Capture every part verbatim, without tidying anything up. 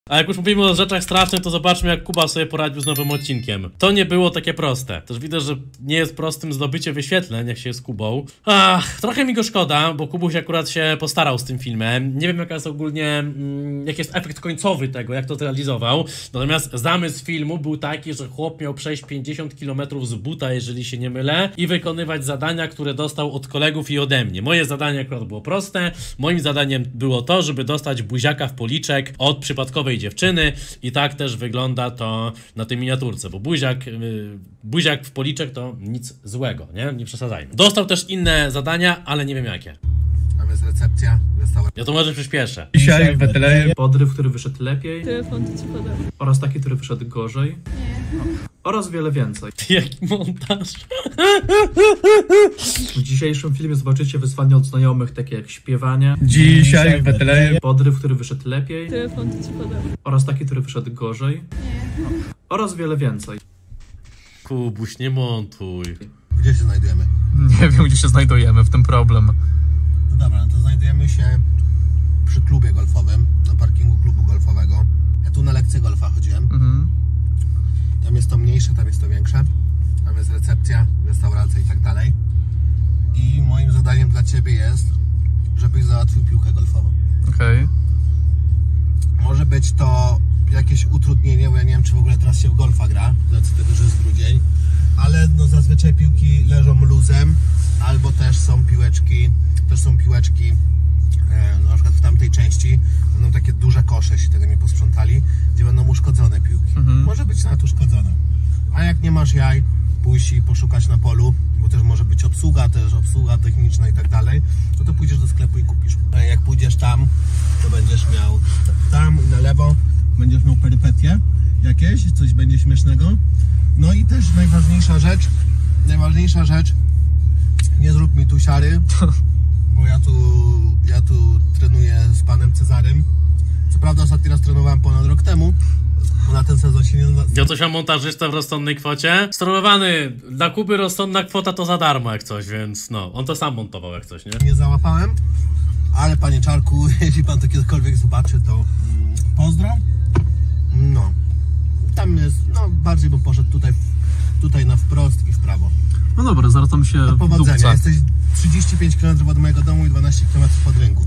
A jak już mówimy o rzeczach strasznych, to zobaczmy, jak Kuba sobie poradził z nowym odcinkiem. To nie było takie proste. Też widzę, że nie jest prostym zdobycie wyświetleń, jak się jest Kubą. Ach, trochę mi go szkoda, bo Kubuś akurat się postarał z tym filmem. Nie wiem, jaka jest ogólnie, mm, jaki jest efekt końcowy tego, jak to zrealizował. Natomiast zamysł filmu był taki, że chłop miał przejść pięćdziesiąt kilometrów z buta, jeżeli się nie mylę, i wykonywać zadania, które dostał od kolegów i ode mnie. Moje zadanie akurat było proste. Moim zadaniem było to, żeby dostać buziaka w policzek od przypadkowej dziewczyny i tak też wygląda to na tej miniaturce, bo buziak, yy, buziak w policzek to nic złego, nie? Nie przesadzajmy. Dostał też inne zadania, ale nie wiem jakie. Tam jest recepcja, restauracja. Ja to może przyspieszę. Dzisiaj w Betlejem podryw, który wyszedł lepiej. Telefon to ci podam. Oraz taki, który wyszedł gorzej. Nie. No. Oraz wiele więcej. Jaki montaż. W dzisiejszym filmie zobaczycie wyzwania od znajomych, takie jak śpiewanie. Dzisiaj w Betlejem Podryw, który wyszedł lepiej. Telefon to ci podam. Oraz taki, który wyszedł gorzej. Nie. No. Oraz wiele więcej. Kubuś, nie montuj. Gdzie się znajdujemy? Nie wiem, gdzie się znajdujemy, w tym problem. No dobra, no to znajdujemy się przy klubie golfowym, na parkingu klubu golfowego. Ja tu na lekcję golfa chodziłem. Mhm. Tam jest to mniejsze, tam jest to większe. Tam jest recepcja, restauracja i tak dalej. I moim zadaniem dla ciebie jest, żebyś załatwił piłkę golfową. Okej. Okay. Może być to jakieś utrudnienie, bo ja nie wiem, czy w ogóle teraz się w golfa gra, z racji tego, że jest grudzień. Ale no zazwyczaj piłki leżą luzem, albo też są piłeczki, też są piłeczki, e, na przykład w tamtej części będą takie duże kosze, jeśli tego nie posprzątali, gdzie będą uszkodzone piłki. Mhm. Może być nawet uszkodzone. A jak nie masz jaj, pójść i poszukać na polu, bo też może być obsługa, też obsługa techniczna i tak dalej, to to pójdziesz do sklepu i kupisz. A jak pójdziesz tam, to będziesz miał tam i na lewo, będziesz miał perypetie jakieś, coś będzie śmiesznego. No i też najważniejsza rzecz, najważniejsza rzecz, nie zrób mi tu siary, bo ja tu, ja tu trenuję z panem Cezarym. Co prawda ostatni raz trenowałem ponad rok temu, bo na ten sezon się nie... Ja coś mam montażystę w rozsądnej kwocie. Sterowany, dla Kuby rozsądna kwota to za darmo jak coś, więc no, on to sam montował jak coś, nie? Nie załapałem, ale panie Czarku, jeśli pan to kiedykolwiek zobaczy, to mm, pozdro. No, tam jest, no bardziej bym poszedł tutaj, tutaj na wprost i w prawo. No dobra, zaraz tam się Do powodzenia, dupca. jesteś trzydzieści pięć kilometrów od mojego domu i dwanaście kilometrów od rynku.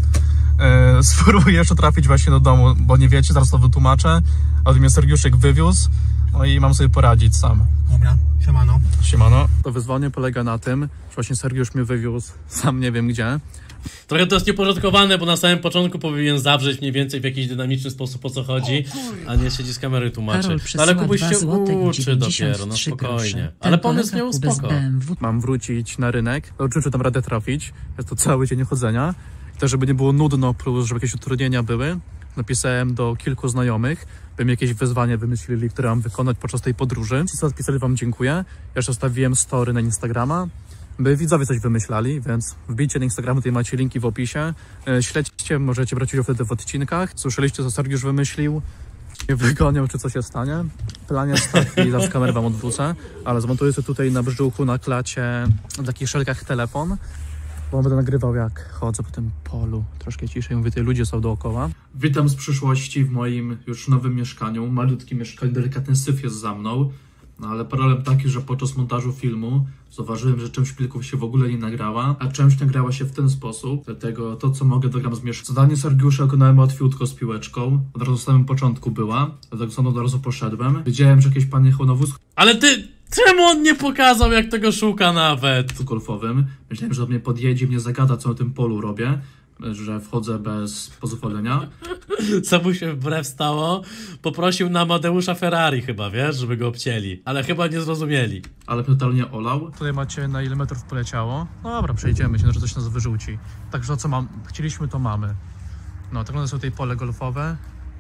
E, spróbuję jeszcze trafić właśnie do domu, bo nie wiecie, zaraz to wytłumaczę. Od mnie Sergiuszek wywiózł, no i mam sobie poradzić sam. Dobra, siemano. Siemano. To wyzwanie polega na tym, że właśnie Sergiusz mnie wywiózł, sam nie wiem gdzie. Trochę to jest nieporządkowane, bo na samym początku powinien zawrzeć mniej więcej w jakiś dynamiczny sposób o co chodzi, a nie siedzi z kamery tłumaczy. No, ale Kubuś się uczy dopiero, no spokojnie. Ale pomysł miał spoko. Mam wrócić na rynek, oczywiście tam radę trafić, jest to cały dzień chodzenia. I też żeby nie było nudno, plus żeby jakieś utrudnienia były, napisałem do kilku znajomych, by mi jakieś wyzwanie wymyślili, które mam wykonać podczas tej podróży. Ci co odpisali, wam dziękuję. Jeszcze zostawiłem story na Instagrama, by widzowie coś wymyślali, więc wbijcie na Instagrama, tutaj macie linki w opisie. Śledźcie, możecie brać udział wtedy w odcinkach. Słyszeliście, co Sergiusz wymyślił? Nie wygonią, czy coś się stanie. Plan jest taki, zaraz kamerę wam odwrócę, ale zmontuję sobie tutaj na brzuchu, na klacie, w takich szelkach telefon, bo będę nagrywał, jak chodzę po tym polu. Troszkę ciszej, mówię, tutaj ludzie są dookoła. Witam z przyszłości w moim już nowym mieszkaniu. Malutkim mieszkaniu, delikatny syf jest za mną. No ale problem taki, że podczas montażu filmu zauważyłem, że część plików się w ogóle nie nagrała, a część nagrała się w ten sposób. Dlatego to, co mogę, dogram z mieszkania. Zadanie Sergiusza wykonałem łatwiutko z piłeczką. Od razu na samym początku była, dlatego stąd od razu poszedłem. Wiedziałem, że jakieś pan jechał na wózku. Ale ty, czemu on nie pokazał, jak tego szuka nawet? Golfowym. Myślałem, że do mnie podjedzie, mnie zagada, co na tym polu robię, że wchodzę bez pozwolenia. Co mu się wbrew stało? Poprosił na Amadeusza Ferrari chyba, wiesz, żeby go obcięli. Ale chyba nie zrozumieli. Ale totalnie olał. Tutaj macie, na ile metrów poleciało. No dobra, przejdziemy się, że coś nas wyrzuci. Także co mam, chcieliśmy, to mamy. No, tak są tutaj pole golfowe.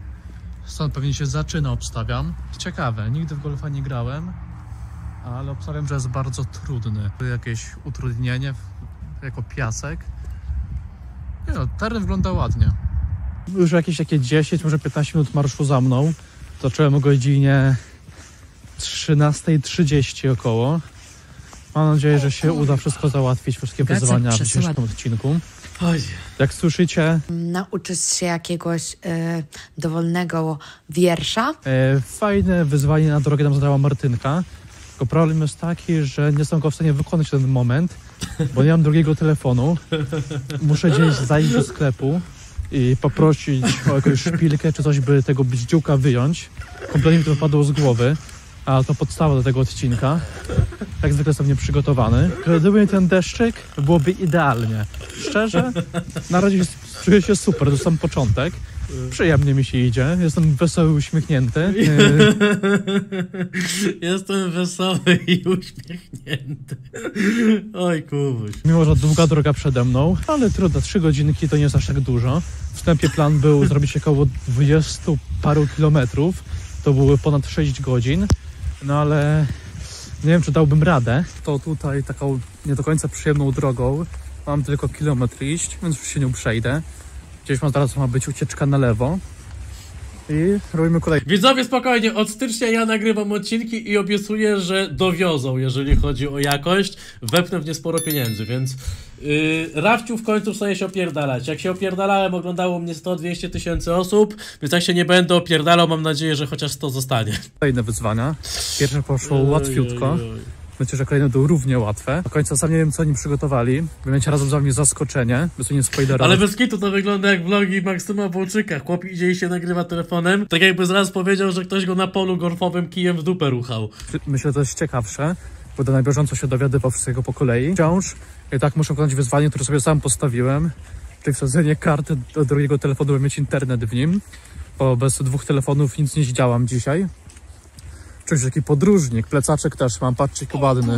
Stąd pewnie się zaczyna, obstawiam. Ciekawe, nigdy w golfa nie grałem, ale obstawiam, że jest bardzo trudny. Jakieś utrudnienie jako piasek. Nie no, teren wygląda ładnie. Już jakieś takie dziesięć, może piętnaście minut marszu za mną. Zacząłem o godzinie trzynastej trzydzieści około. Mam nadzieję, że się uda wszystko załatwić, wszystkie wyzwania w dzisiejszym odcinku. Oj. Jak słyszycie... Nauczyć się jakiegoś e, dowolnego wiersza. E, fajne wyzwanie na drogę nam zadała Martynka. Tylko problem jest taki, że nie jestem go w stanie wykonać w ten moment, bo nie mam drugiego telefonu. Muszę gdzieś zajść do sklepu i poprosić o jakąś szpilkę czy coś, by tego bździuka wyjąć. Kompletnie mi to wypadło z głowy, a to podstawa do tego odcinka. Jak zwykle jestem nieprzygotowany. Gdyby ten deszczyk, byłoby idealnie. Szczerze, na razie czuję się super, to sam początek. Przyjemnie mi się idzie, jestem wesoły, uśmiechnięty. Jestem wesoły i uśmiechnięty. Oj, Kubuś. Mimo, że długa droga przede mną, ale trudno, trzy godzinki to nie jest aż tak dużo. W wstępie plan był zrobić około dwudziestu paru kilometrów. To były ponad sześć godzin, no ale nie wiem, czy dałbym radę. To tutaj taką nie do końca przyjemną drogą. Mam tylko kilometr iść, więc już się nie przejdę. Gdzieś ma zaraz ma być ucieczka na lewo. I robimy kolejny. Widzowie, spokojnie, od stycznia ja nagrywam odcinki i obiecuję, że dowiozą, jeżeli chodzi o jakość. Wepnę w nie sporo pieniędzy, więc yy, Rafciu w końcu wstaje się opierdalać. Jak się opierdalałem, oglądało mnie sto dwadzieścia tysięcy osób, więc jak się nie będę opierdalał, mam nadzieję, że chociaż sto zostanie. Kolejne wyzwania. Pierwsze poszło łatwiutko. Oj, oj, oj. Myślę, że kolejne były równie łatwe. Do końca sam nie wiem, co oni przygotowali. Będziecie razem z wami zaskoczenie, by to nie spoilerować. Ale bez kitu to wygląda jak vlogi Maksyma Wołczyka. Chłop idzie i się nagrywa telefonem, tak jakby zaraz powiedział, że ktoś go na polu golfowym kijem w dupę ruchał. Myślę, że to jest ciekawsze, bo na bieżąco się dowiadywał wszystkiego po kolei. Wciąż i tak muszę wykonać wyzwanie, które sobie sam postawiłem, czyli wsadzenie karty do drugiego telefonu, by mieć internet w nim, bo bez dwóch telefonów nic nie zdziałam dzisiaj. Czuję się taki podróżnik, plecaczek też mam, patrzcie, ładny.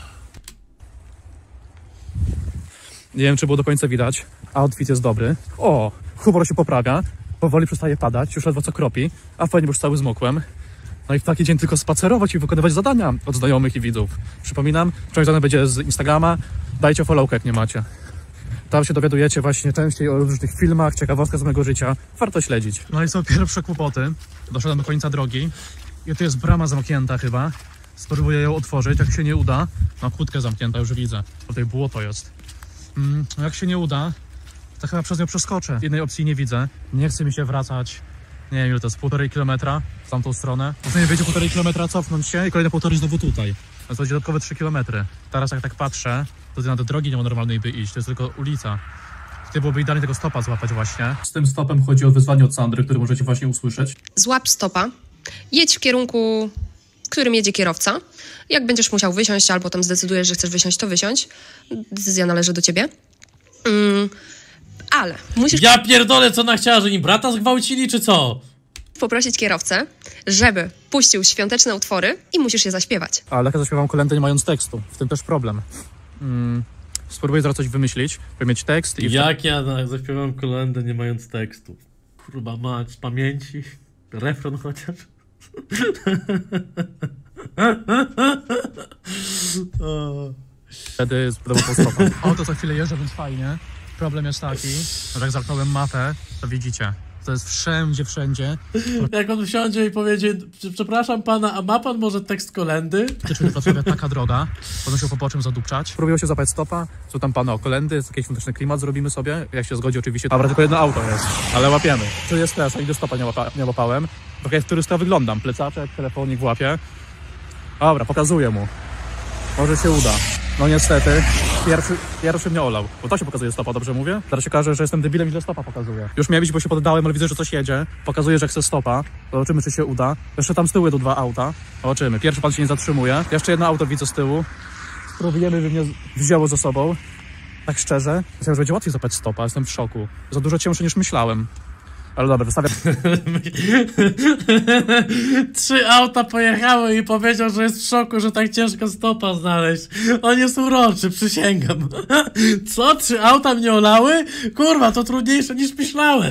Nie wiem, czy było do końca widać. Outfit jest dobry. O, humor się poprawia. Powoli przestaje padać, już ledwo co kropi, a fajnie, bo już cały zmokłem. No i w taki dzień tylko spacerować i wykonywać zadania od znajomych i widzów. Przypominam, część zadań będzie z Instagrama. Dajcie followkę, jak nie macie. Tam się dowiadujecie właśnie częściej o różnych filmach, ciekawostkach z mojego życia. Warto śledzić. No i są pierwsze kłopoty. Doszedłem do końca drogi. I tu jest brama zamknięta chyba. Spróbuję ją otworzyć, jak się nie uda. No, kłódkę zamknięta, już widzę. Tutaj błoto jest. Mm, jak się nie uda, to chyba przez nią przeskoczę. Innej opcji nie widzę. Nie chce mi się wracać. Nie wiem, ile to jest, półtorej kilometra w tamtą stronę. Później będzie półtorej kilometra cofnąć się i kolejne półtorej znowu tutaj. To będzie dodatkowe trzy kilometry. Teraz jak tak patrzę, to na te drogi nie ma normalnej by iść. To jest tylko ulica. Tutaj byłoby idealnie tego stopa złapać właśnie. Z tym stopem chodzi o wyzwanie od Sandry, które możecie właśnie usłyszeć. Złap stopa. Jedź w kierunku, którym jedzie kierowca. Jak będziesz musiał wysiąść, albo tam zdecydujesz, że chcesz wysiąść, to wysiąść. Decyzja należy do ciebie. Mm, ale musisz... Ja pierdolę, co ona chciała, że im brata zgwałcili, czy co? Poprosić kierowcę, żeby puścił świąteczne utwory i musisz je zaśpiewać. Ale jak ja zaśpiewam kolędę nie mając tekstu, w tym też problem. Mm, spróbuję zaraz coś wymyślić, by mieć tekst i... Jak ja zaśpiewam kolędę nie mając tekstu? Kurwa mać, z pamięci. Refren chociaż. Wtedy zbudował tą stopę. Auto co chwilę jeżdżę, więc fajnie. Problem jest taki, że jak zamknąłem mapę, to widzicie, to jest wszędzie, wszędzie. Jak on wsiądzie i powiedzie, przepraszam pana, a ma pan może tekst kolędy? Czyli to taka droga, potem się po poczym zadupczać. Próbują się zapać stopa, co tam pana o kolędy, jakiś świąteczny klimat zrobimy sobie, jak się zgodzi oczywiście. Dobra, tylko jedno auto jest, ale łapiemy. Tu jest też, a nigdy stopa nie, łapa, nie łapałem. Trochę jak turysta wyglądam, plecaczek, telefonik w łapie. Dobra, pokazuję mu. Może się uda. No niestety, pierwszy, pierwszy mnie olał. Bo to się pokazuje stopa, dobrze mówię? Teraz się okaże, że jestem debilem i że stopa pokazuje. Już miałem być, bo się poddałem, ale widzę, że coś jedzie. Pokazuje, że chce stopa. Zobaczymy, czy się uda. Jeszcze tam z tyłu jedą dwa auta. Zobaczymy. Pierwszy pan się nie zatrzymuje. Jeszcze jedno auto widzę z tyłu. Spróbujemy, by mnie wzięło ze sobą. Tak szczerze. Myślałem, że będzie łatwiej zapać stopa. Jestem w szoku. Za dużo cięższe niż myślałem. Ale dobra, wystawiam. Trzy auta pojechały i powiedział, że jest w szoku, że tak ciężko stopa znaleźć. On jest uroczy, przysięgam. Co? Trzy auta mnie olały? Kurwa, to trudniejsze niż myślałem.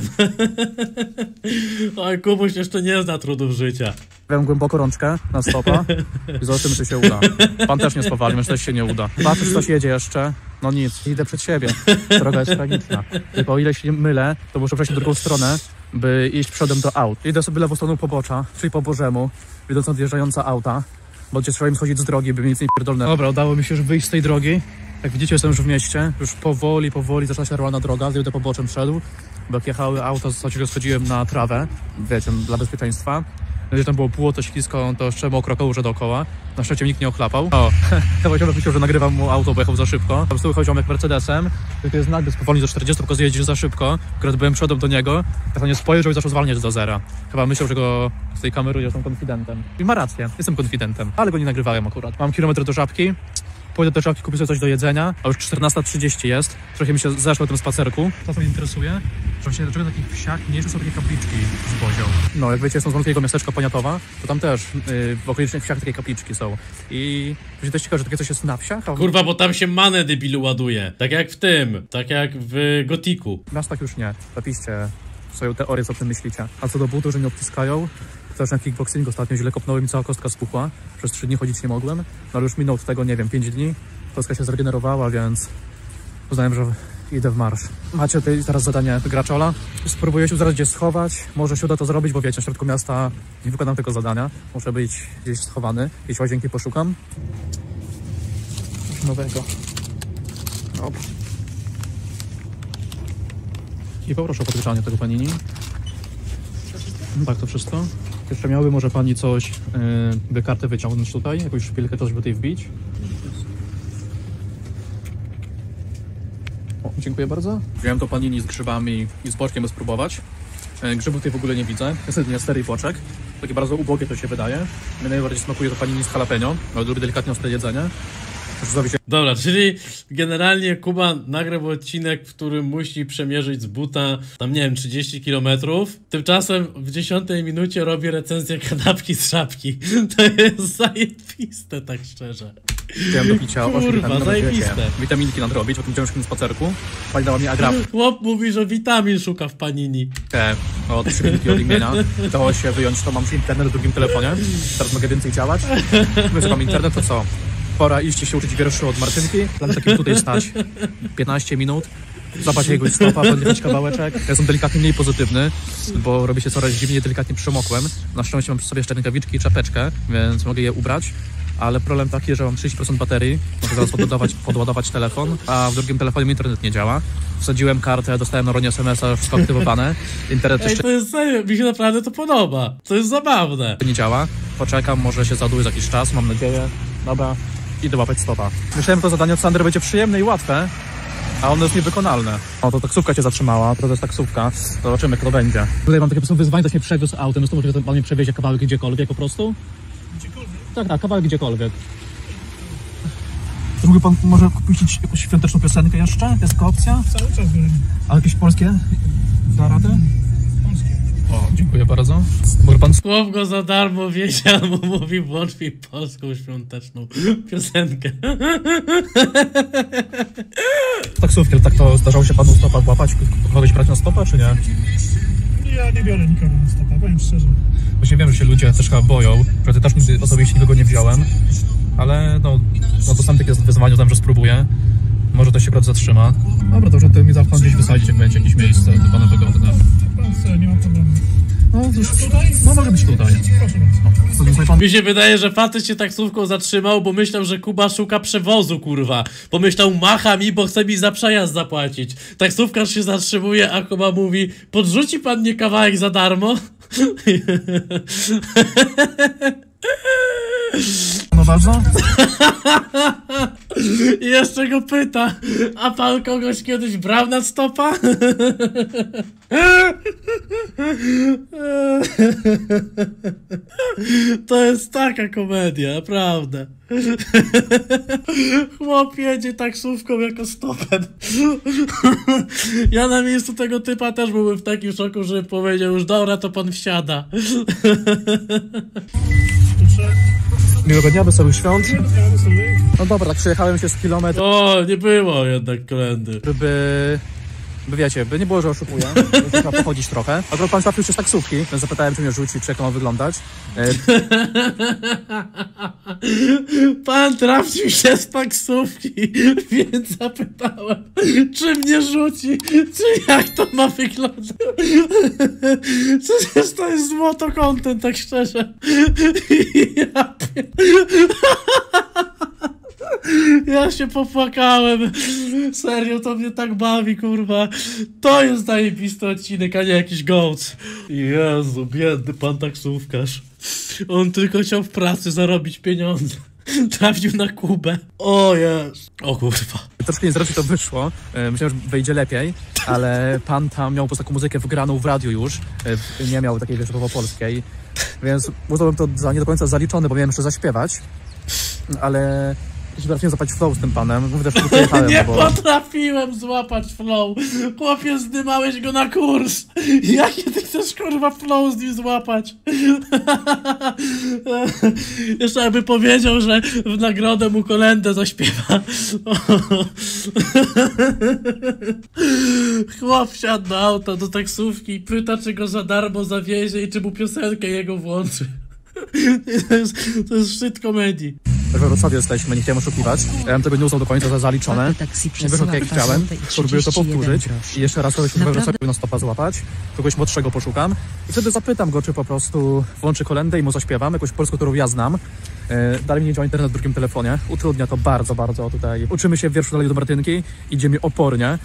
Oj, Kubuś jeszcze nie zna trudów życia. Stawiam głęboko rączkę na stopa i zobaczymy, czy się uda. Pan też nie spowali, myślę, że się nie uda. Patrzę, czy coś jedzie jeszcze. No nic, idę przed siebie. Droga jest tragiczna. Tylko o ile się nie mylę, to muszę przejść na drugą stronę, by iść przodem do aut. Idę sobie lewą stroną pobocza, czyli po Bożemu, widząc nadjeżdżające auta, bo gdzie trzeba im schodzić z drogi, by mi nic nie pierdolnęło. Dobra, udało mi się już wyjść z tej drogi. Jak widzicie, jestem już w mieście, już powoli, powoli zaczyna się normalna droga, zjedę poboczem szedł, bo jak jechały auta, w zasadzie schodziłem na trawę, wiecie, dla bezpieczeństwa. Jeżeli tam było płoto, ślisko, to jeszcze mokro kołże dookoła. Na szczęście nikt nie ochlapał. O, chyba ziomek myślał, że nagrywam mu auto, bo jechał za szybko. Po prostu jechał ziomek Mercedesem, tylko jest nagle powolnie do czterdziestu, tylko jeździć za szybko. Akurat byłem przodem do niego, tak on nie spojrzał i zaczął zwalniać do zera. Chyba myślał, że go z tej kamery jestem konfidentem. I ma rację, jestem konfidentem, ale go nie nagrywałem akurat. Mam kilometr do Żabki. Pójdę do Żabki, kupię sobie coś do jedzenia, a już czternasta trzydzieści jest. Trochę mi się zeszło o tym spacerku. Co mnie interesuje? Że właśnie dlaczego na takich wsiach mniejsze są takie kapliczki z bozią. No, jak wiecie, jestem z malutkiego miasteczka Poniatowa, to tam też yy, w okolicznych wsiach takie kapliczki są. I właśnie też ciekawe, że takie coś jest na wsiach. A w... Kurwa, bo tam się manę debilu ładuje. Tak jak w tym, tak jak w Gotiku. W miastach już nie. Zapiszcie swoją teorię, co o tym myślicie. A co do butów, że mnie odciskają, też na kickboxing ostatnio źle kopnąłem i cała kostka spuchła. Przez trzy dni chodzić nie mogłem, no ale już minął od tego, nie wiem, pięć dni. Kostka się zregenerowała, więc uznałem, że idę w marsz. Macie tutaj teraz zadanie graczola. Spróbuję się zaraz gdzieś schować. Może się uda to zrobić, bo wiecie, w środku miasta nie wykonam tego zadania. Muszę być gdzieś schowany. Jakieś łazienki poszukam. Coś nowego. Op. I poproszę o podgrzanie tego panini. No tak, to wszystko. Jeszcze miałaby może pani coś, yy, by kartę wyciągnąć tutaj, jakąś szpilkę też by tutaj wbić. O, dziękuję bardzo. Wziąłem to panini z grzybami i z boczkiem, by spróbować. Yy, grzybów tutaj w ogóle nie widzę, jest jedynie sery i boczek. Takie bardzo ubogie to się wydaje. Mnie najbardziej smakuje to panini z jalapeno, ale lubię delikatnie ostre jedzenie. Dobra, czyli generalnie Kuba nagrał odcinek, w którym musi przemierzyć z buta tam, nie wiem, trzydzieści kilometrów. Tymczasem w dziesiątej minucie robi recenzję kanapki z Żabki. To jest zajebiste, tak szczerze. Chciałem do picia, kurwa, zajebiste. Witaminki nadrobić po tym ciężkim spacerku. Pani dała mi agraf. Chłop mówi, że witamin szuka w panini. Te, o, trzy minutki od imienia. Udało się wyjąć, to mam internet w drugim telefonie. Teraz mogę więcej działać. Wiesz, mam internet, to co? Pora iść się uczyć wierszu od Martynki. Plan takim tutaj stać piętnaście minut. Zapać jego stopa, podjechać kawałeczek. Ja jestem delikatnie mniej pozytywny, bo robi się coraz dziwniej, delikatnie przemokłem. Na szczęście mam przy sobie jeszcze rękawiczki i czapeczkę, więc mogę je ubrać. Ale problem taki, że mam trzydzieści procent baterii, muszę zaraz podładować, podładować telefon, a w drugim telefonie mi internet nie działa. Wsadziłem kartę, dostałem na ronie es em es a, wszystko aktywowane. Internet Ej, jeszcze to jest serio, mi się naprawdę to podoba. To jest zabawne. nie działa. Poczekam, może się załaduje za jakiś czas, mam nadzieję. Dobra, idę łapać stopa. Myślałem, że to zadanie od Sandry będzie przyjemne i łatwe, a ono jest niewykonalne. O, to taksówka się zatrzymała, to jest taksówka. Zobaczymy, jak to będzie. Tutaj mam takie po prostu wyzwanie, to się przewiózł autem. Jest to możliwe, że pan mnie przewiezie kawałek gdziekolwiek po prostu? Gdziekolwiek? Tak, tak, kawałek gdziekolwiek. Mógłby pan może puścić jakąś świąteczną piosenkę jeszcze? Jest taka opcja? Cały czas byłem. A jakieś polskie? Da radę? Polskie. O, dziękuję bardzo. Może pan... Chłop go za darmo wiedział, bo mówi włącz mi polską świąteczną piosenkę. Taksówki, ale tak to zdarzało się panu stopa łapać? Kogoś brać na stopa, czy nie? Ja nie biorę nikogo na stopa, powiem szczerze. Właśnie wiem, że się ludzie też chyba boją, że ty też nigdy osobiście nikogo nie wziąłem, ale no, no to sam takie wyzwanie, tam, że spróbuję. Może to się akurat zatrzyma. Dobra, to już ty mi zawsze gdzieś wysadzić, jak będzie jakieś miejsce do pana wygodne. Pan chce, nie ma problemu. No, już, no może być tutaj. Proszę bardzo. Pan... Mi się wydaje, że facet się taksówką zatrzymał, bo myślał, że Kuba szuka przewozu, kurwa. Pomyślał, macha mi, bo chce mi za przejazd zapłacić. Taksówkarz się zatrzymuje, a Kuba mówi, podrzuci pan mnie kawałek za darmo? No bardzo? I jeszcze go pyta, a pan kogoś kiedyś brał na stopa? To jest taka komedia, naprawdę. Chłop jedzie taksówką jako stopem. Ja na miejscu tego typa też byłbym w takim szoku, że powiedział już dobra, to pan wsiada. Miłego dnia, wesołych świąt. No dobra, tak przejechałem się z kilometr. O, nie było jednak kolędy. Żeby... By wiecie, by nie było, że oszukuję, trzeba pochodzić trochę. Akurat pan trafił się z taksówki, więc zapytałem, czy mnie rzuci, czy jak to ma wyglądać. E... Pan trafił się z taksówki, więc zapytałem, czy mnie rzuci, czy jak to ma wyglądać. Przecież to jest złoto content, tak szczerze. Ja pier... Ja się popłakałem. Serio, to mnie tak bawi, kurwa. To jest zajebisty odcinek, a nie jakiś gołc. Jezu, biedny pan taksówkarz. On tylko chciał w pracy zarobić pieniądze. Trafił na Kubę. O jest. O kurwa. Troszkę niezręcznie to wyszło. Myślałem, że wyjdzie lepiej, ale pan tam miał po prostu taką muzykę wgraną w radiu już. Nie miał takiej wiesz, polskiej. Więc uznałem to za nie do końca zaliczone, bo miałem jeszcze zaśpiewać. Ale jeśli trafiłem złapać flow z tym panem, mówię też, że pojechałem. Nie bo... potrafiłem złapać flow. Chłopie, zdymałeś go na kurs. Jakie ty chcesz, kurwa, flow z nim złapać? Jeszcze jakby powiedział, że w nagrodę mu kolędę zaśpiewa. Chłop wsiadł do auta, do taksówki i pyta, czy go za darmo zawiezie i czy mu piosenkę jego włączy. To jest, to jest szczyt komedii. We Wrocławiu jesteśmy, nie chciałem oszukiwać. Ja bym tego nie uznał do końca za zaliczone. Nie wyszło tak jak chciałem. Spróbuję to powtórzyć i jeszcze raz kogoś we Wrocławiu na stopa złapać. Kogoś młodszego poszukam. I wtedy zapytam go, czy po prostu włączy kolędę i mu zaśpiewam. Jakąś polską, którą ja znam. Dalej mi nie działa internet w drugim telefonie. Utrudnia to bardzo, bardzo tutaj. Uczymy się wierszu dalej do Martynki. Idzie mi opornie.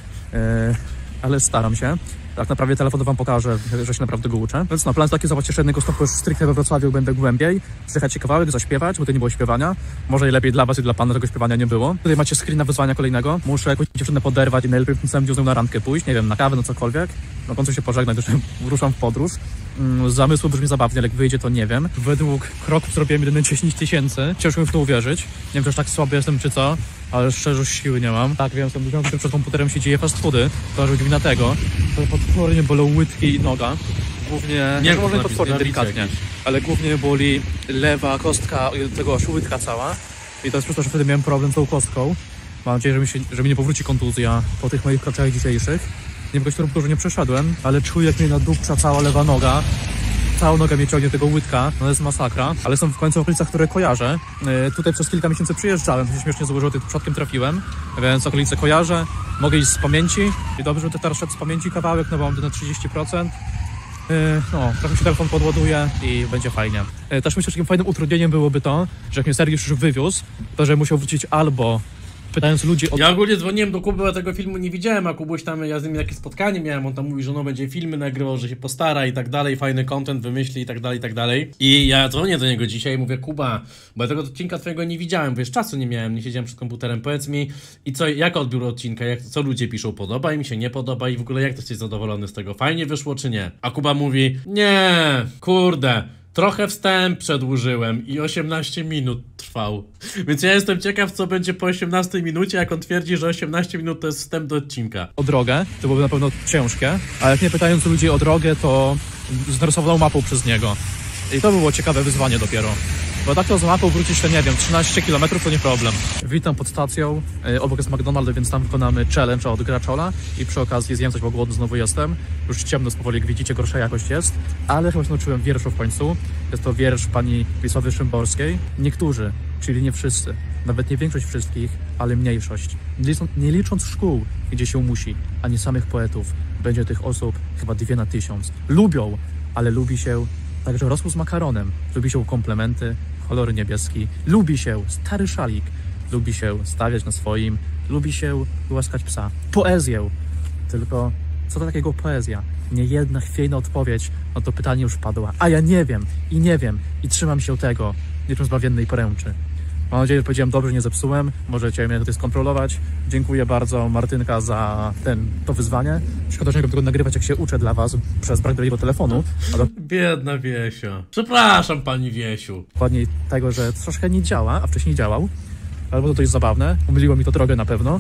Ale staram się. Tak naprawdę telefon wam pokażę, że się naprawdę go uczę. Więc no, plan jest taki, zobaczyć jeszcze jednego stopku już stricte we Wrocławiu, będę głębiej. Zjechać się kawałek, zaśpiewać, bo to nie było śpiewania. Może i lepiej dla was i dla pana tego śpiewania nie było. Tutaj macie screena wyzwania kolejnego. Muszę jakąś dziewczynę poderwać i najlepiej w tym samym dniu z nią na randkę pójść. Nie wiem, na kawę, no cokolwiek. No w końcu się pożegnać, że ruszam w podróż. Z zamysłu brzmi zabawnie, ale jak wyjdzie, to nie wiem. Według kroków zrobiłem jedynie dziesięć tysięcy. Ciężko mi w to uwierzyć. Nie wiem, czy aż tak słaby jestem, czy co, ale szczerze już siły nie mam. Tak, wiem, że przed komputerem się dzieje fast foody. To aż wina tego. To potwornie bolą łydki i noga. Głównie, nie, może nie potwornie, delikatnie, ale głównie boli lewa kostka tego aż łydka cała. I to jest przez to, że wtedy miałem problem z tą kostką. Mam nadzieję, że mi, się, że mi nie powróci kontuzja po tych moich kroczach dzisiejszych. Nie wiem, którą którą nie przeszedłem, ale czuję, jak mnie nadupcza cała lewa noga. Cała noga mnie ciągnie tego łydka, no jest masakra, ale są w końcu okolicach, które kojarzę. Yy, tutaj przez kilka miesięcy przyjeżdżałem, to się śmiesznie złożyło, tutaj przypadkiem trafiłem, więc okolice kojarzę, mogę iść z pamięci i dobrze, że teraz szedł z pamięci kawałek, no bo mam to na trzydzieści procent. Yy, no, trochę się telefon podładuje i będzie fajnie. Yy, też myślę, że takim fajnym utrudnieniem byłoby to, że jak mnie Sergiusz już wywiózł, to że musiał wrócić albo pytając ludzi o... Ja ogólnie dzwoniłem do Kuby, bo tego filmu nie widziałem, a Kubuś tam, ja z nim jakieś spotkanie miałem, on tam mówi, że no będzie filmy nagrywał, że się postara i tak dalej, fajny content wymyśli i tak dalej, i tak dalej. I ja dzwonię do niego dzisiaj i mówię, Kuba, bo ja tego odcinka twojego nie widziałem, wiesz, czasu nie miałem, nie siedziałem przed komputerem, powiedz mi, i co, jak odbiór odcinka, jak, co ludzie piszą, podoba im się, nie podoba i w ogóle jak ty jesteś zadowolony z tego, fajnie wyszło czy nie? A Kuba mówi, nie, kurde, trochę wstęp przedłużyłem i osiemnaście minut trwał. Więc ja jestem ciekaw, co będzie po osiemnastej minucie, jak on twierdzi, że osiemnaście minut to jest wstęp do odcinka. O drogę, to byłoby na pewno ciężkie, ale jak nie pytając ludzi o drogę, to z narysowaną mapą przez niego. I to było ciekawe wyzwanie dopiero. Bo tak to z mapą wrócić to nie wiem, trzynaście kilometrów to nie problem. Witam pod stacją, obok jest McDonald's, więc tam wykonamy challenge od Graczola i przy okazji zjem coś, bo głodny znowu jestem. Już ciemno powoli, jak widzicie, gorsza jakość jest, ale chyba się nauczyłem wierszu w końcu. Jest to wiersz pani Wisławy Szymborskiej. Niektórzy, czyli nie wszyscy, nawet nie większość wszystkich, ale mniejszość. Nie licząc, nie licząc szkół, gdzie się musi, ani samych poetów, będzie tych osób chyba dwie na tysiąc. Lubią, ale lubi się także rosół z makaronem, lubi się komplementy, kolory niebieski, lubi się stary szalik, lubi się stawiać na swoim, lubi się głaskać psa. Poezję. Tylko co to takiego poezja? Nie jedna chwiejna odpowiedź, no to pytanie już padła. A ja nie wiem i nie wiem i trzymam się tego, niczym zbawiennej poręczy. Mam nadzieję, że powiedziałem dobrze, nie zepsułem. Możecie mnie tutaj skontrolować. Dziękuję bardzo, Martynka, za ten, to wyzwanie. Szkoda, że nie mogę tego nagrywać, jak się uczę dla was przez brak drugiego telefonu. Ale... Biedna Wiesio. Przepraszam, pani Wiesiu. Dokładniej tego, że troszkę nie działa, a wcześniej działał. Ale to, to jest zabawne. Umyliło mi to drogę na pewno.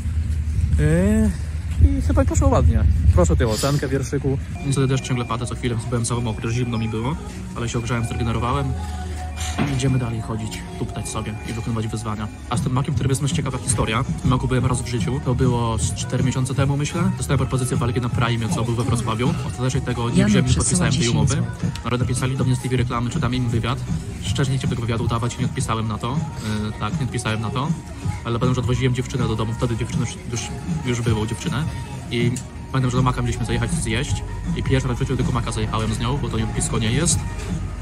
Yy... I chyba poszło ładnie. Proszę tę ocenkę wierszyku. Niestety też ciągle pada, co chwilę byłem cały mokry, zimno mi było, ale się ogrzałem, zregenerowałem. Idziemy dalej chodzić, tuptać sobie i wykonywać wyzwania. A z tym makiem, który jest ciekawa historia. Maku byłem raz w życiu. To było z cztery miesiące temu, myślę. Dostałem propozycję walki na Prime, co był we Wrocławiu. Ostatecznie tego nie wziąłem, nie podpisałem tej umowy. Nawet napisali do mnie z T V reklamy, czy dam im wywiad. Szczerze nie chciałem tego wywiadu udawać i nie odpisałem na to. Yy, tak, nie odpisałem na to. Ale potem, że odwoziłem dziewczynę do domu. Wtedy dziewczynę już, już było dziewczynę. I pamiętam, że do Maka mieliśmy zajechać zjeść. I pierwszy raz w życiu tylko Maka zajechałem z nią, bo to nie blisko nie jest.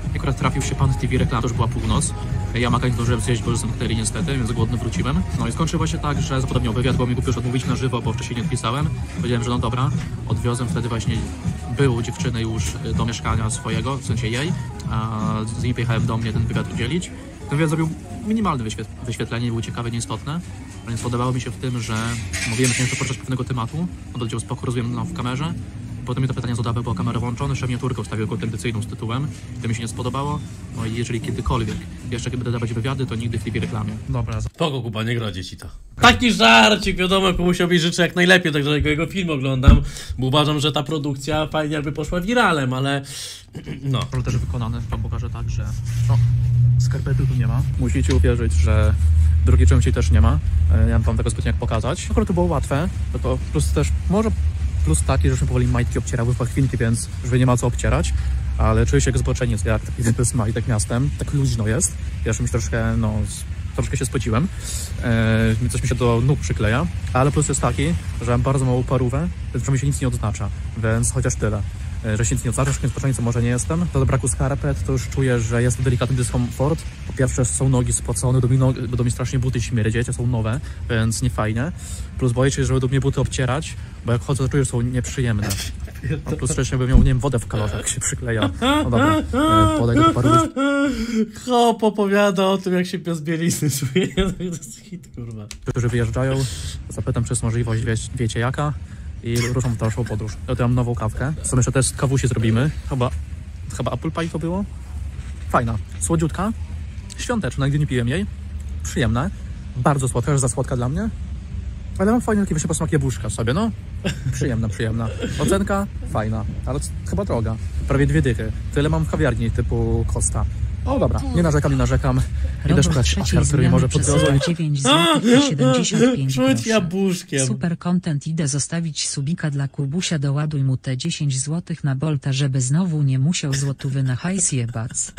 Akurat trafił się pan T V reklam, to już była północ. Ja maka nie zdążyłem zjeść, bo już zamknęli niestety, więc głodny wróciłem. No i skończyło się tak, że zapodobniał wywiad, bo mi głupio już odmówić na żywo, bo wcześniej nie odpisałem. Powiedziałem, że no dobra, odwiozłem wtedy właśnie byłą dziewczynę już do mieszkania swojego, w sensie jej, a z niej pojechałem do mnie ten wywiad udzielić. Ten wywiad zrobił minimalne wyświetlenie, nie było ciekawe, nieistotne, więc podobało mi się w tym, że mówiłem, że nie chcę poruszać pewnego tematu, on powiedział spoko, rozumiem, no, w kamerze. Potem mi to pytanie zadawał, była kamera włączona, jeszcze miniaturkę ustawił jako tendencyjną z tytułem. To mi się nie spodobało. No i jeżeli kiedykolwiek jeszcze będę dawać wywiady, to nigdy w T V reklamie. Dobra. Spoko, Kuba, nie grodzi ci to. Taki żarcik, wiadomo, Kubusiowi życzę jak najlepiej, także jego, jego film oglądam, bo uważam, że ta produkcja fajnie jakby poszła wiralem, ale no. To też wykonane, wam pokażę tak, że no, skarpety tu nie ma. Musicie uwierzyć, że drugiej części też nie ma. Nie mam wam tego zbytnio jak pokazać. Akurat to było łatwe, to, to plus też może plus taki, żeśmy powoli majtki obcierały w pachwinki, więc już nie ma co obcierać, ale czuję się jak zboczeniec, jak taki bez majtek miastem. Tak luźno jest. Ja już mi troszkę, no, troszkę się spociłem. Eee, coś mi się do nóg przykleja, ale plus jest taki, że mam bardzo małą parówę, więc mi się nic nie odznacza, więc chociaż tyle. Że się nic nie odznacza, zboczeniec może nie jestem. To do braku skarpet to już czuję, że jest delikatny dyskomfort. Po pierwsze są nogi spocone, będą mi strasznie buty śmierdzieć, są nowe, więc nie fajnie. Plus boję się, że będą mnie buty obcierać, bo jak chodzę, to czuję, że są nieprzyjemne. A plus wcześniej bym miał, nie wiem, wodę w kalorach, jak się przykleja. No dobra, e, podaj do paru. Hop opowiada o tym, jak się pies bielizny czuje. To jest hit, kurwa. Którzy wyjeżdżają, zapytam, czy jest możliwość, wie, wiecie jaka, i ruszam w dalszą podróż. Ja tu mam nową kawkę. Co jeszcze też kawusie zrobimy. Chyba, chyba Apple Pie to było. Fajna, słodziutka, świąteczna, nigdy nie piłem jej. Przyjemna, bardzo słodka, aż za słodka dla mnie. Ale mam fajny taki właśnie posmak jabłuszka sobie, no. Przyjemna, przyjemna. Ocenka fajna, ale chyba droga. Prawie dwie dychy. Tyle mam w kawiarni typu Costa. O dobra, nie narzekam, nie narzekam. Idę szukać ofiar, który mi może podwiązać. dziewięć złotych i siedemdziesiąt pięć Rzuć jabłuszkiem. Super content, idę zostawić subika dla Kubusia, doładuj mu te dziesięć złotych na Bolta, żeby znowu nie musiał złotówy na hajs jebać.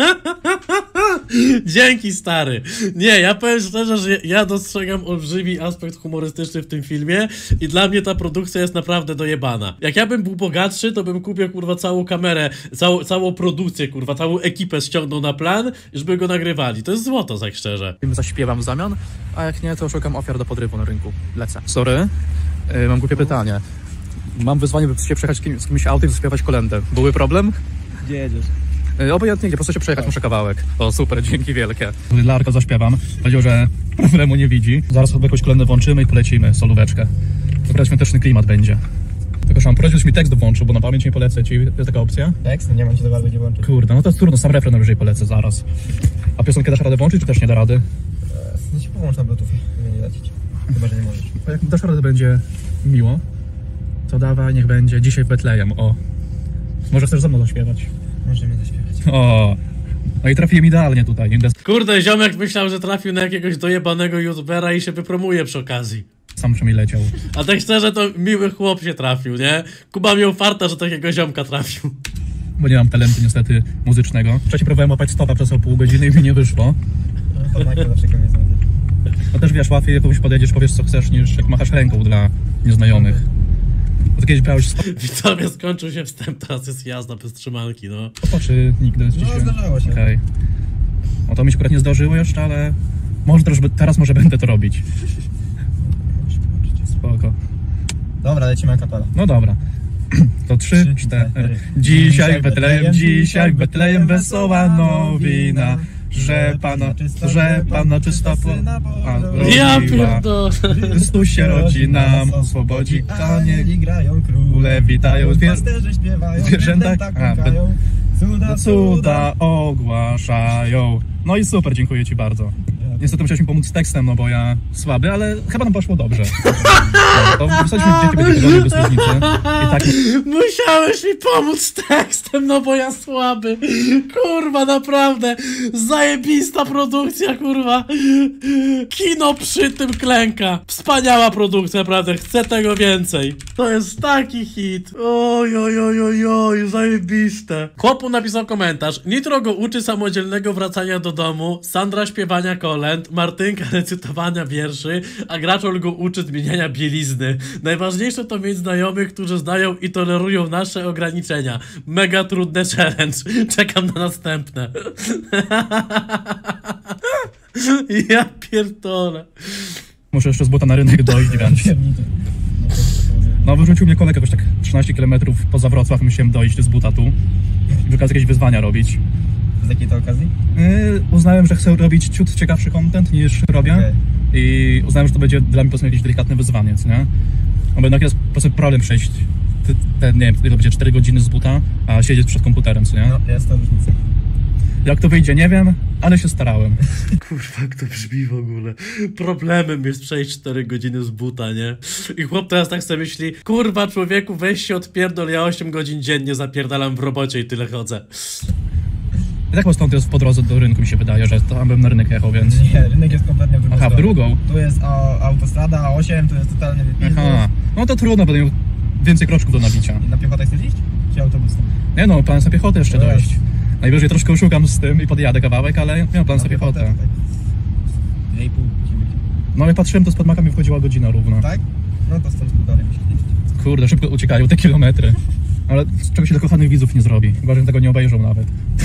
Dzięki, stary. Nie, ja powiem szczerze, że ja dostrzegam olbrzymi aspekt humorystyczny w tym filmie i dla mnie ta produkcja jest naprawdę dojebana. Jak ja bym był bogatszy, to bym kupił, kurwa, całą kamerę, całą, całą produkcję, kurwa, całą ekipę ściągnął na plan, żeby go nagrywali. To jest złoto, tak szczerze. Zaśpiewam w zamian, a jak nie, to szukam ofiar do podrywu na rynku. Lecę. Sorry, yy, mam głupie pytanie. Mam wyzwanie, by się przejechać kim, z kimś autem i zaśpiewać kolędę. Były problem? Gdzie jedziesz? Yy, obojętnie, gdzie, po prostu się przejechać muszę kawałek. O, super, dzięki wielkie. Dla Arka zaśpiewam. Powiedział, że problemu nie widzi. Zaraz sobie jakąś kolędę włączymy i polecimy, solóweczkę. Akurat świąteczny klimat będzie. Tylko szam, prosił, mi tekst włączył, bo na pamięć nie polecę ci. Jest taka opcja? Tekst? Nie mam ci do głowy nie włączyć. Kurde, no to jest trudno, sam refren najwyżej polecę zaraz. A piosenkę dasz radę włączyć, czy też nie da rady? No ci połącz na bluetooth, nie nie lecić. Chyba, że nie możesz. A jak dasz radę będzie miło, to dawaj, niech będzie dzisiaj w Betlejem, o. Może chcesz ze mną zaśpiewać? Możemy zaśpiewać. O. No i trafiłem idealnie tutaj. Nie des... Kurde, ziomek myślał, że trafił na jakiegoś dojebanego youtubera i się wypromuje przy okazji. Sam przy mnie leciał. A tak szczerze, to miły chłop się trafił, nie? Kuba miał farta, że takiego ziomka trafił. Bo nie mam talentu niestety muzycznego. Wcześniej próbowałem łapać stopa przez pół godziny i mi nie wyszło. No to Michael zawsze mnie znajdzie. No też wiesz, łatwiej jak komuś podejdziesz, powiesz co chcesz, niż jak machasz ręką dla nieznajomych. Bo to kiedyś brałeś stop... Widzowie, skończył się wstęp, teraz jest jazda bez trzymanki, no. Czy nigdy? No się... zdarzało się. Okej. Okay. No to mi się akurat nie zdarzyło jeszcze, ale może teraz, teraz może będę to robić. Spoko. Dobra, lecimy kapela. No dobra. To trzy, cztery. Dzisiaj w Betlejem, dzisiaj w Betlejem wesoła nowina, że Pana, że Pana czysta Ja pierdolę. Chrystus się rodzi nam, oswobodzi, a niech grają króle witają, pasterze śpiewają, zwierzęta pukają, cuda, cuda ogłaszają. No i super, dziękuję Ci bardzo. Niestety musiałeś mi pomóc z tekstem, no bo ja słaby, ale chyba nam poszło dobrze. To wysłaliśmy dzieci będzie podobnie bez różnicy. I tak... Musiałeś mi pomóc z tekstem, no bo ja słaby. Kurwa, naprawdę. Zajebista produkcja, kurwa. Kino przy tym klęka. Wspaniała produkcja, naprawdę. Chcę tego więcej. To jest taki hit. Oj, oj, oj, oj, oj, zajebiste. Chłopu napisał komentarz. Nitro go uczy samodzielnego wracania do domu. Sandra śpiewania kolęd. challenge, Martynka recytowania wierszy, a Graczol go uczy zmieniania bielizny. Najważniejsze to mieć znajomych, którzy znają i tolerują nasze ograniczenia. Mega trudne challenge. Czekam na następne. Ja pierdolę. Muszę jeszcze z buta na rynek dojść, więc... No wyrzucił mnie kolega jakoś tak trzynaście kilometrów poza Wrocław, musiałem dojść z buta tu i przy okazji jakieś wyzwania robić. Z jakiej to okazji? Yy, uznałem, że chcę robić ciut ciekawszy content niż robię okay. I uznałem, że to będzie dla mnie po prostu jakieś delikatne wyzwanie, co nie? No bo jednak jest po prostu problem przejść te, te, nie wiem, to będzie cztery godziny z buta, a siedzieć przed komputerem, co nie? No, jest to różnica. Jak to wyjdzie, nie wiem, ale się starałem. Kurwa, jak to brzmi w ogóle. Problemem jest przejść cztery godziny z buta, nie? I chłop teraz tak sobie myśli, kurwa człowieku, weź się odpierdol, ja osiem godzin dziennie zapierdalam w robocie i tyle chodzę. I tak po stąd jest po drodze do rynku, mi się wydaje, że tam bym na rynek jechał, więc... Nie, rynek jest kompletnie w drugą Aha, w drugą? Tu jest a, autostrada A osiem, tu jest totalnie wypizdu. Aha, no to trudno, będę miał więcej kroczków do nabicia. I na piechotę chcesz iść? Czy autobusem? Nie no, plan na piechotę jeszcze no dojść. Najwyżej troszkę oszukam z tym i podjadę kawałek, ale miałem plan na piechotę. dwie i pół godziny. No i patrzyłem, to z podmaka mi wchodziła godzina równo. Tak? No to stąd półtorej musi iść. Kurde, szybko uciekają te kilometry. Ale z czego się dla kochanych widzów nie zrobi. Gorzej tego nie obejrzą nawet.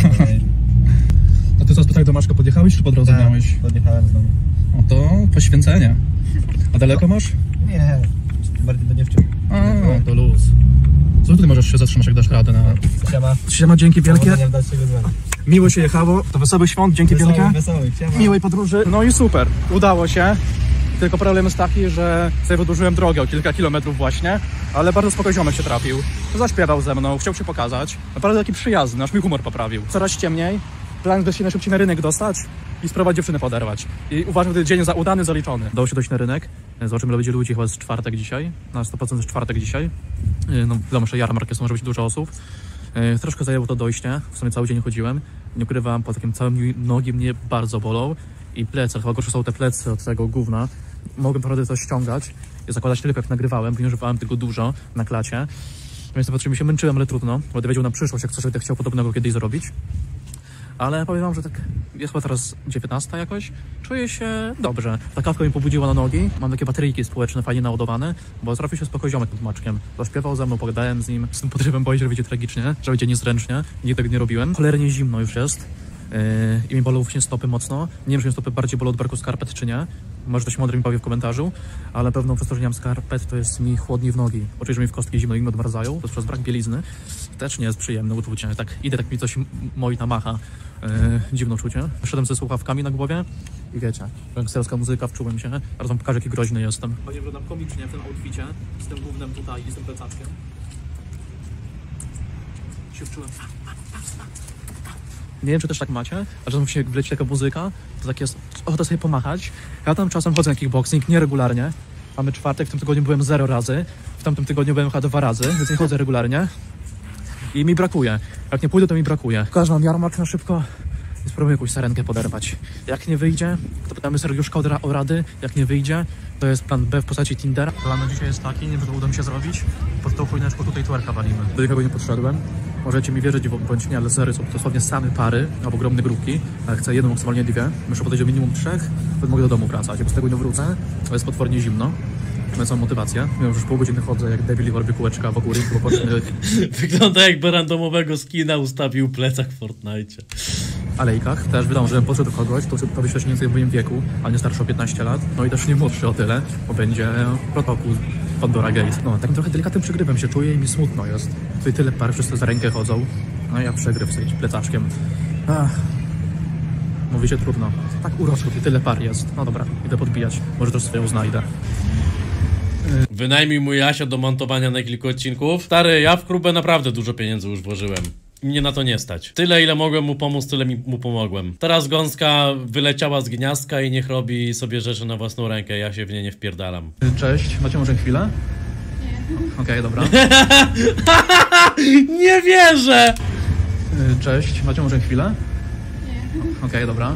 A ty co, tutaj do Maszka podjechałeś, czy po drodze tak, miałeś? podjechałem z domu. O to poświęcenie. A daleko masz? Nie, bardziej do dziewczyn. A, to luz. Co tutaj możesz się zatrzymać, jak dasz radę na... Siema. Siema, dzięki wielkie. W Miło się jechało. To wesołych świąt, dzięki wesołych, wielkie. Wesołych, siema. Miłej podróży. No i super, udało się. Tylko problem jest taki, że sobie wydłużyłem drogę o kilka kilometrów właśnie, ale bardzo spokojny ziomek się trafił. Zaśpiewał ze mną, chciał się pokazać. Naprawdę taki przyjazny, aż mi humor poprawił. Coraz ciemniej. Plan jest się najszybciej na rynek dostać i spróbować dziewczynę poderwać. I uważam, że dzień za udany, zaliczony. Dało się dojść na rynek. Zobaczymy, ile będzie ludzi, chyba jest czwartek dzisiaj. Na sto procent jest czwartek dzisiaj. No wiadomo, że jarmark jest, może być dużo osób. Troszkę zajęło to dojście, w sumie cały dzień chodziłem. Nie ukrywam, po takim całym dniu nogi mnie bardzo bolą. I plecy, chyba gorsze są te plecy od tego gówna. Mogłem naprawdę to ściągać i zakładać tylko jak nagrywałem, ponieważ używałem tego dużo na klacie. Więc zobaczymy, się męczyłem, ale trudno. Będę wiedział na przyszłość, jak coś będę chciał podobnego kiedyś zrobić. Ale powiem wam, że tak jest chyba teraz dziewiętnasta jakoś. Czuję się dobrze. Ta kawka mi pobudziła na nogi. Mam takie bateryjki społeczne fajnie naładowane, bo trafił się spokojnie ziomek pod maczkiem. Zaśpiewał ze mną, pogadałem z nim. Z tym podrywem boję się, że będzie tragicznie, że będzie niezręcznie. Nigdy tego nie robiłem. Cholernie zimno już jest. Yy, I mi bolą właśnie stopy mocno. Nie wiem, czy mnie stopy bardziej bolą od braku skarpet, czy nie. Może ktoś mądry mi powie w komentarzu. Ale pewno przez to, że nie mam skarpet, to jest mi chłodniej w nogi. Oczywiście, że mi w kostki zimno i mi odmarzają. To przez brak bielizny. Też nie jest przyjemne uczucie. Tak idę, tak mi coś moi namacha. Yy, dziwne uczucie. Szedłem ze słuchawkami na głowie i wiecie, gangsterska muzyka, wczułem się. Teraz wam pokażę, jaki groźny jestem. Powiem, że tam komicznie w tym outficie, z tym głównym tutaj i z tym plecaczkiem. Się wczułem. Nie wiem, czy też tak macie, a że się wleci taka muzyka, to tak jest, ochota sobie pomachać. Ja tam czasem chodzę na kickboxing, nieregularnie. Mamy czwartek, w tym tygodniu byłem zero razy, w tamtym tygodniu byłem chyba dwa razy, więc nie chodzę regularnie. I mi brakuje. Jak nie pójdę, to mi brakuje. Pokażę wam jarmark na szybko i spróbuję jakąś sarenkę poderwać. Jak nie wyjdzie, to pytamy Sergiuszka o rady. Jak nie wyjdzie, to jest plan B w postaci Tindera. Plan na dzisiaj jest taki, nie wiem, czy to uda mi się zrobić. Pod tą chujneczką tutaj twerka walimy. Do nikogo nie podszedłem. Możecie mi wierzyć bądź nie, ale sery są to dosłownie same pary albo ogromne grupki. Ale chcę jedną, maksymalnie dwie. Muszę podejść do minimum trzech, wtedy mogę do domu wracać. Jak z tego nie wrócę, to jest potwornie zimno. Mamy całą motywację. Ja już pół godziny chodzę jak debil i robię kółeczka wokół rynku, bo wygląda jakby randomowego skina ustawił plecak w Fortnite. Alejkach. Też wiadomo, że podszedł do kogoś, to to wyśle się więcej w moim wieku, a nie starszy o piętnaście lat. No i też nie młodszy o tyle, bo będzie protokół Pandora Gate. No, takim trochę delikatnym przegrywem się czuję i mi smutno jest. Tutaj tyle par, wszyscy za rękę chodzą. No i ja przegryw sobie plecaczkiem. Ach. Mówi się trudno. Tak uroczo, tutaj tyle par jest. No dobra, idę podbijać. Może też swoją znajdę. Wynajmij mój Jasia do montowania na kilku odcinków. Stary, ja w Krubę naprawdę dużo pieniędzy już włożyłem. Mnie na to nie stać. Tyle, ile mogłem mu pomóc, tyle mi mu pomogłem. Teraz gąska wyleciała z gniazdka i niech robi sobie rzeczy na własną rękę. Ja się w nie nie wpierdalam. Cześć, macie może chwilę? Nie. Okej, okay, dobra. Nie wierzę! Cześć, macie może chwilę? Nie. Okej, okay, dobra.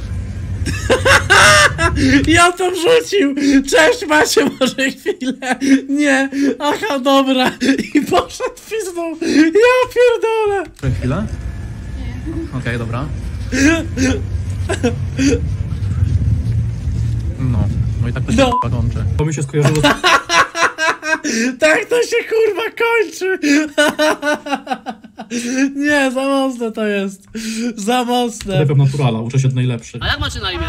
Ja to wrzucił! Cześć, macie może chwilę? Nie! Aha, dobra! I poszedł pizdą! Ja pierdolę! Może chwilę? Nie. Okej, okay, dobra. No, no i tak to się No. no. kończy. Bo mi się skojarzyło... Tak to się kurwa kończy! Nie, za mocne to jest. Za mocne. Lepiej naturala, uczę się od najlepszych. A jak macie na imię?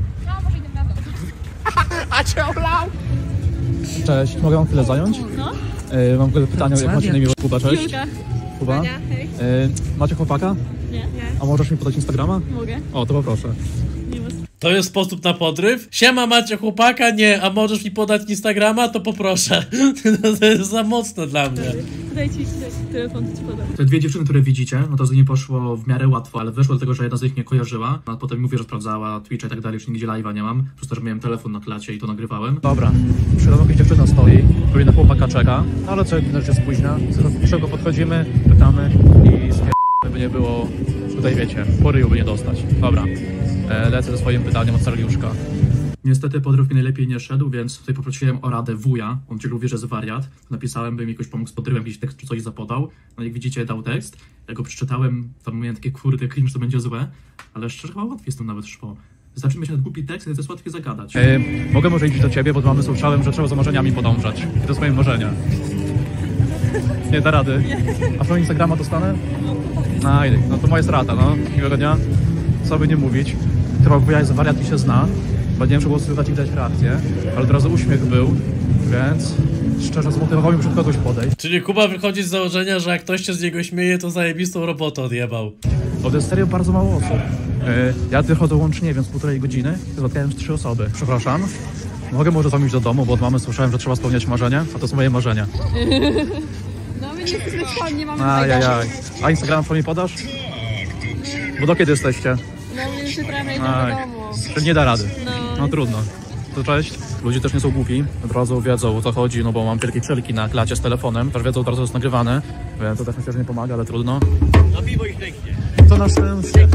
Cześć, mogę wam chwilę zająć? No. E, mam w ogóle pytanie, jak macie na imię? Kuba, cześć. Julka. Kuba. Ania, hej. E, macie chłopaka? Nie. Nie. A możesz mi podać Instagrama? Mogę. O, to poproszę. To jest sposób na podryw? Siema, macie chłopaka? Nie. A możesz mi podać Instagrama? To poproszę. To jest za mocne dla mnie. Daj ci telefon, to ci podam. Te dwie dziewczyny, które widzicie, no to z nimi poszło w miarę łatwo, ale wyszło do tego, że jedna z nich nie kojarzyła, a potem mówię, że sprawdzała Twitcha i tak dalej, już nigdzie live'a nie mam, przez to, że miałem telefon na klacie i to nagrywałem. Dobra, przed nami dziewczyna stoi, pewnie na chłopaka czeka, ale co, jak się spóźnia, szybko podchodzimy, pytamy i spierdolamy, by nie było, tutaj wiecie, po ryju by nie dostać. Dobra, e, lecę ze swoim pytaniem od Sergiuszka. Niestety podryw mi najlepiej nie szedł, więc tutaj poprosiłem o radę wuja. On cię mówi, że jest wariat. Napisałem, by mi jakoś pomógł z podrywem, jakiś tekst czy coś zapodał. No jak widzicie, dał tekst. Jak go przeczytałem, to miałem takie kurde cringe, to będzie złe. Ale szczerze chyba łatwiej z tym nawet szło. Wystarczy mieć na głupi tekst, więc jest łatwiej zagadać. E, mogę może iść do ciebie, bo mamy słyszałem, że trzeba za marzeniami podążać. I to jest moje marzenie. Nie da rady. A co Instagrama dostanę? No, no to moja strata, no. Miłego dnia. Co by nie mówić. Chyba wuja jest wariat i się zna. Bo nie wiem, czy było słychać i widać reakcję, ale od razu uśmiech był, więc szczerze zmotywował mnie przed kogoś podejść. Czyli Kuba wychodzi z założenia, że jak ktoś się z niego śmieje, to zajebistą robotę odjebał. Bo to jest serio bardzo mało osób. Yy, ja tylko łącznie, więc półtorej godziny spotkałem już trzy osoby. Przepraszam, mogę może z wami iść do domu, bo od mamy słyszałem, że trzeba spełniać marzenia, a to są moje marzenia. No my nie jesteśmy członni, nie mamy Ajajaj. A Instagram co mi podasz? Bo do kiedy jesteście? No my już jutro najdziemy do domu. Czyli nie da rady. No. No trudno. To cześć. Ludzie też nie są głupi. Od razu wiedzą, o co chodzi, no bo mam wielkie wszelki na klacie z telefonem. Też wiedzą, od razu jest nagrywane. Więc to też myślę, że nie pomaga, ale trudno. Na piwo ich pięknie. To na szczęście.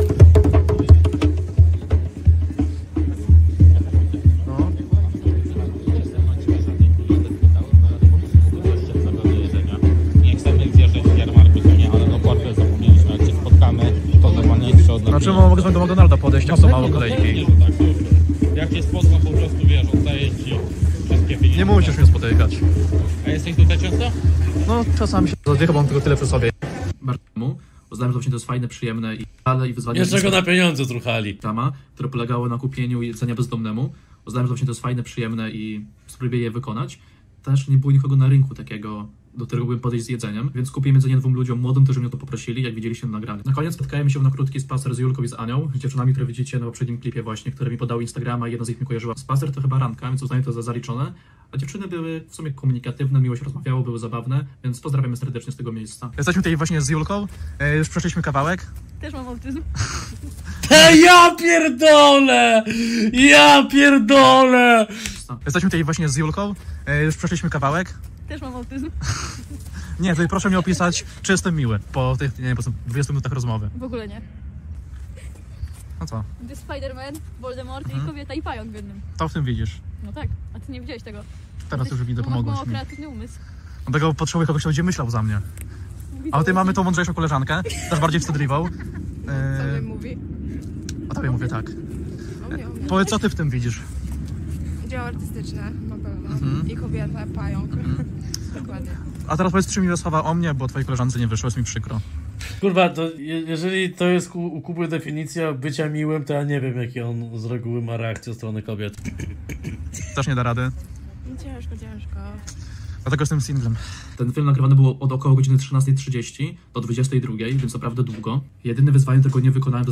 No. Nie chcemy zjeżdżać z jarmarku, to nie, ale no portfel zapomnieliśmy, jak się spotkamy, to normalnie jeszcze od nas. Znaczy mogę do McDonalda podejść, jak są mało kolejki. Jak cię spotkam, po prostu wiesz, oddaję ci wszystkie pieniądze. Nie musisz mnie spotykać. A jesteś tutaj często? No czasami się zadycha, bo mam tylko tyle przy sobie. Bardzo uznałem, że właśnie to jest fajne, przyjemne i ale i wyzwanie. Jeszcze go na pieniądze truchali. Tama, które polegało na kupieniu jedzenia bezdomnemu. Uznałem, że właśnie to jest fajne, przyjemne i spróbuję je wykonać. Też nie było nikogo na rynku takiego, do którego bym podejść z jedzeniem, więc kupiłem jedzenie dwóm ludziom młodym, którzy mnie to poprosili, jak widzieliście na nagraniu. Na koniec spotkałem się na krótki spacer z Julką i z Anią, z dziewczynami, które widzicie na poprzednim klipie właśnie, które mi podały Instagrama i jedna z nich mi kojarzyła. Spacer to chyba randka, więc uznaję to za zaliczone, a dziewczyny były w sumie komunikatywne, miło się rozmawiało, były zabawne, więc pozdrawiamy serdecznie z tego miejsca. Jesteśmy tutaj właśnie z Julką, e, już przeszliśmy kawałek. Też mam autyzm. Te ja pierdolę! Ja pierdolę! Jesteśmy tutaj właśnie z Julką, e, już przeszliśmy kawałek. Też mam autyzm. Nie, tutaj proszę mi opisać, czy jestem miły po tych, nie wiem, po dwudziestu minutach rozmowy. W ogóle nie. No co? To jest Spider-Man, Voldemort Mhm. i kobieta i pająk w jednym. To w tym widzisz. No tak, a ty nie widziałeś tego. Teraz już widzę, Masz pomogłeś mało mi. kreatywny umysł. Dlatego potrzebuję kogoś, kto będzie myślał za mnie. A tutaj mamy tą mądrzejszą koleżankę, też bardziej wstydliwą. Co mnie mówi? A tobie mówię tak. O mnie, o mnie. Powiedz, co ty w tym widzisz? Dzieło artystyczne, na pewno. Mhm. I kobieta, pająk. Mhm. Dokładnie. A teraz powiedz trzy miłe słowa o mnie, bo twojej koleżance nie wyszło, jest mi przykro. Kurwa, to je, jeżeli to jest ku, u Kuby definicja bycia miłym, to ja nie wiem, jakie on z reguły ma reakcję ze strony kobiet. Też nie da rady. Ciężko, ciężko. Dlatego jestem singlem. Ten film nagrywany było od około godziny trzynastej trzydzieści do dwudziestej drugiej, więc naprawdę długo. Jedyne wyzwanie, tylko nie wykonałem, to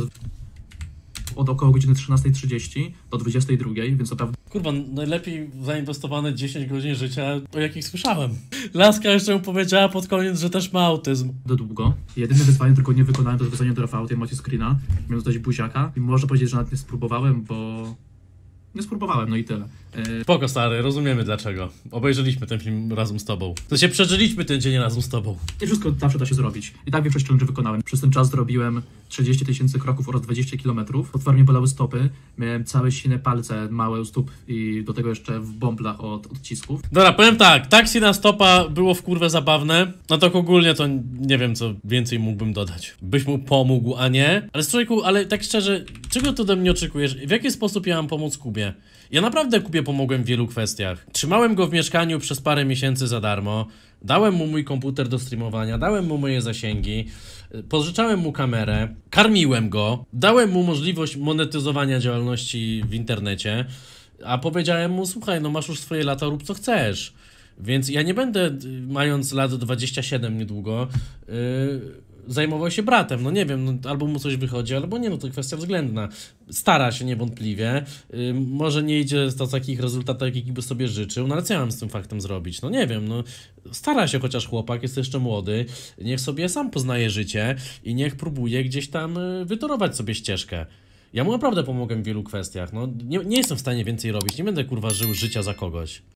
od około godziny trzynastej trzydzieści do dwudziestej drugiej, więc naprawdę... Kurwa, najlepiej zainwestowane dziesięć godzin życia, o jakich słyszałem. Laska jeszcze mu powiedziała pod koniec, że też ma autyzm. Do długo. Jedyne wyzwanie, tylko nie wykonałem, to wyzwanie do Rafała, tej macie screena. Miałem dodać buziaka i można powiedzieć, że nawet nie spróbowałem, bo... Nie spróbowałem, no i tyle. Yy... Spoko, stary, rozumiemy dlaczego. Obejrzeliśmy ten film razem z tobą. To się przeżyliśmy ten dzień razem z tobą. I wszystko zawsze da się zrobić. I tak większość challenge wykonałem. Przez ten czas zrobiłem trzydzieści tysięcy kroków oraz dwadzieścia kilometrów. Potwornie bolały stopy. Miałem całe sine palce, małe u stóp i do tego jeszcze w bąblach od odcisków. Dobra, powiem tak, taksi na stopa było w kurwę zabawne, no to ogólnie to nie wiem, co więcej mógłbym dodać. Byś mu pomógł, a nie. Ale człowieku, ale tak szczerze, Czego ty ode mnie oczekujesz? W jaki sposób ja mam pomóc Kubie? Ja naprawdę Kubie pomogłem w wielu kwestiach. Trzymałem go w mieszkaniu przez parę miesięcy za darmo. Dałem mu mój komputer do streamowania, dałem mu moje zasięgi, pożyczałem mu kamerę, karmiłem go, dałem mu możliwość monetyzowania działalności w internecie, a powiedziałem mu, słuchaj, no masz już swoje lata, rób co chcesz. Więc ja nie będę, mając lat dwadzieścia siedem niedługo, yy, zajmował się bratem. No nie wiem, no, albo mu coś wychodzi, albo nie, no to kwestia względna. Stara się niewątpliwie. Yy, może nie idzie do takich rezultatów, jakich by sobie życzył, no ale co ja mam z tym faktem zrobić? No nie wiem, no stara się chociaż chłopak, jest jeszcze młody, niech sobie sam poznaje życie i niech próbuje gdzieś tam yy, wytorować sobie ścieżkę. Ja mu naprawdę pomogłem w wielu kwestiach, no nie, nie jestem w stanie więcej robić, nie będę kurwa żył życia za kogoś.